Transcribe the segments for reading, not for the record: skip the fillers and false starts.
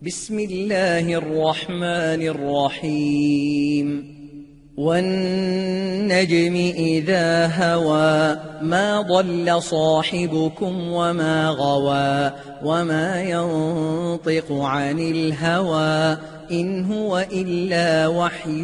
بسم الله الرحمن الرحيم والنجم إذا هوى ما ضل صاحبكم وما غوى وما ينطق عن الهوى إن هو إلا وحي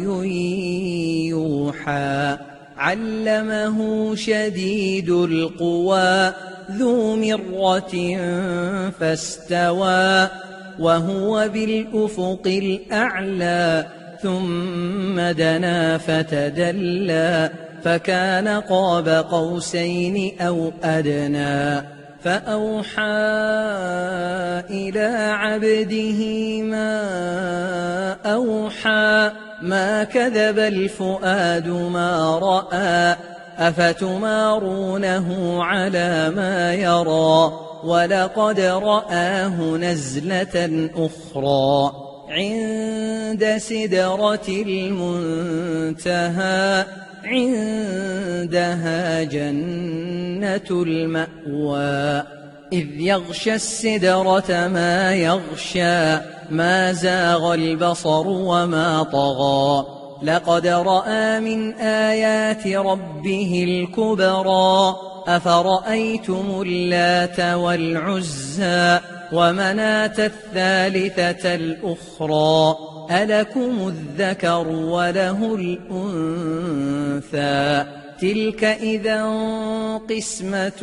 يوحى علمه شديد القوى ذو مرة فاستوى وهو بالأفق الأعلى ثم دنا فتدلى فكان قاب قوسين أو أدنى فأوحى إلى عبده ما أوحى ما كذب الفؤاد ما رأى أفتمارونه على ما يرى ولقد رآه نزلة أخرى عند سدرة المنتهى عندها جنة المأوى إذ يغشى السدرة ما يغشى ما زاغ البصر وما طغى لقد رأى من آيات ربه الكبرى أفرأيتم اللات والعزى ومناة الثالثة الأخرى ألكم الذكر وله الأنثى تلك إذا قسمة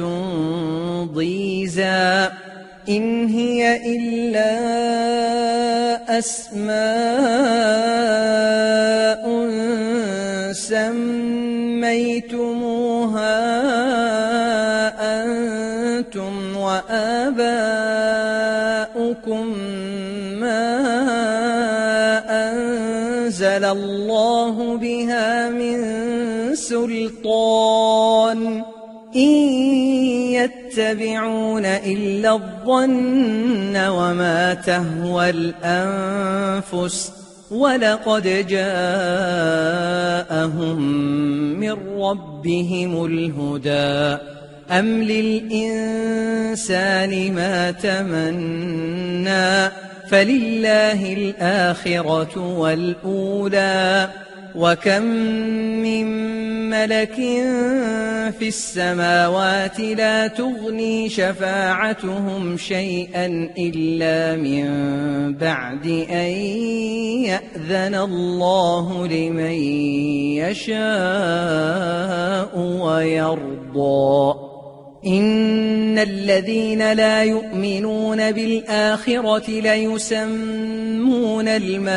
ضيزى إن هي إلا أسماء سميتموها أنتم وآباؤكم ما أنزل الله بها من سلطان إن يتبعون إلا الظن وما تهوى الأنفس ولقد جاءهم من ربهم الهدى أم للإنسان ما تمنى فلله الآخرة والأولى وكم من ملك في السماوات لا تغني شفاعتهم شيئا إلا من بعد أن يأذن الله لمن يشاء ويرضى إن الذين لا يؤمنون بالآخرة ليسمون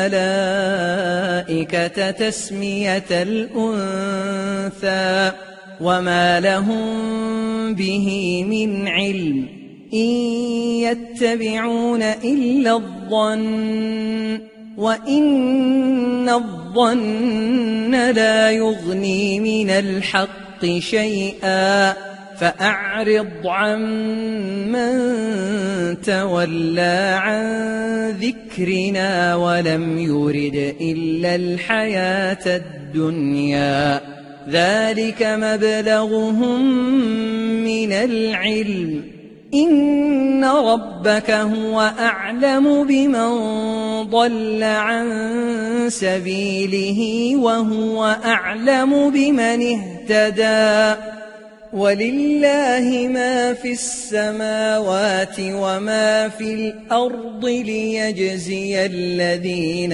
الملائكة تسمية الأنثى وما لهم به من علم إن يتبعون إلا الظن وإن الظن لا يغني من الحق شيئا فأعرض عن من تولى عن ذكرنا ولم يرد إلا الحياة الدنيا ذلك مبلغهم من العلم إن ربك هو أعلم بمن ضل عن سبيله وهو أعلم بمن اهتدى ولله ما في السماوات وما في الأرض ليجزي الذين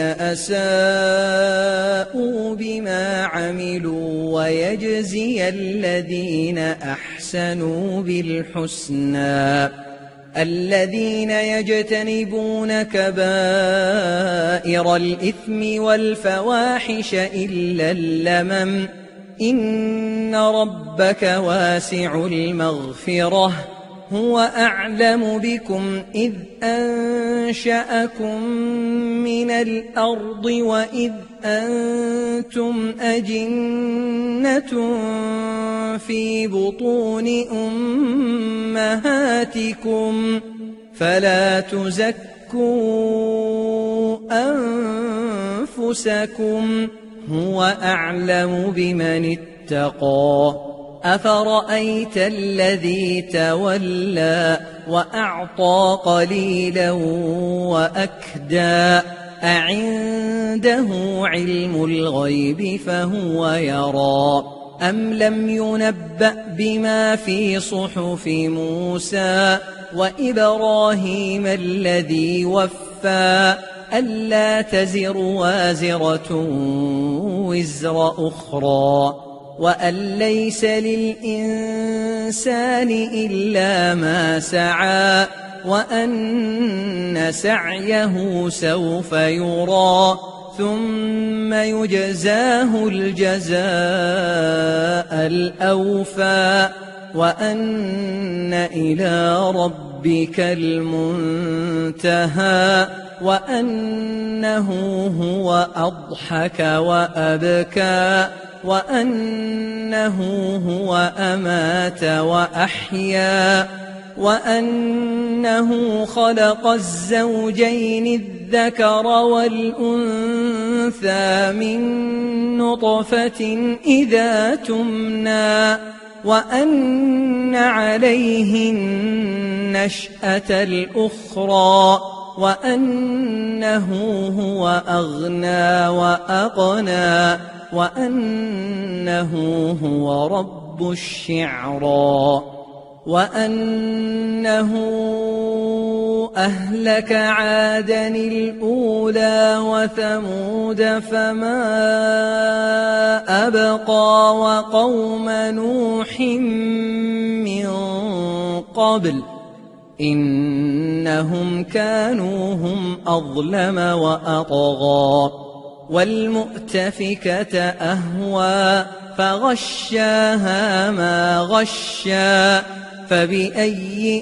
أساءوا بما عملوا ويجزي الذين أحسنوا بالحسنى الذين يجتنبون كبائر الإثم والفواحش إلا اللمم إن ربك واسع المغفرة هو أعلم بكم إذ أنشأكم من الأرض وإذ أنتم أجنة في بطون أمهاتكم فلا تزكوا أنفسكم هو أعلم بمن اتقى أفرأيت الذي تولى وأعطى قليلا وأكدى أعنده علم الغيب فهو يرى أم لم ينبأ بما في صحف موسى وإبراهيم الذي وفى ألا تزر وازرة وزر أخرى وأن ليس للإنسان إلا ما سعى وأن سعيه سوف يرى ثم يجزاه الجزاء الأوفى وأن إلى ربك المنتهى وأنه هو أضحك وأبكى وأنه هو أمات وأحيا وأنه خلق الزوجين الذكر والأنثى من نطفة إذا تمنى وأن عليه النشأة الأخرى وأنه هو أغنى وأقنى وأنه هو رب الشعرى وأنه أهلك عادا الأولى وثمود فما أبقى وقوم نوح من قبل إنهم كانوا هم أظلم وأطغى والمؤتفكة أهوى فغشاها ما غشا فبأي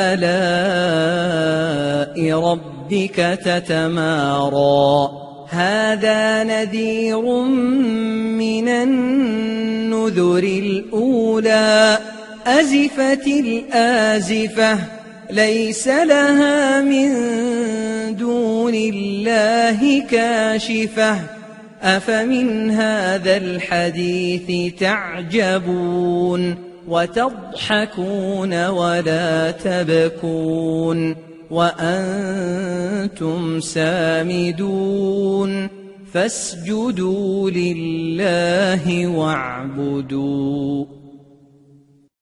آلاء ربك تتمارى هذا نذير من النذر الأولى أزفت الآزفة ليس لها من دون الله كاشفة أفمن هذا الحديث تعجبون وتضحكون ولا تبكون وأنتم سامدون فاسجدوا لله واعبدوا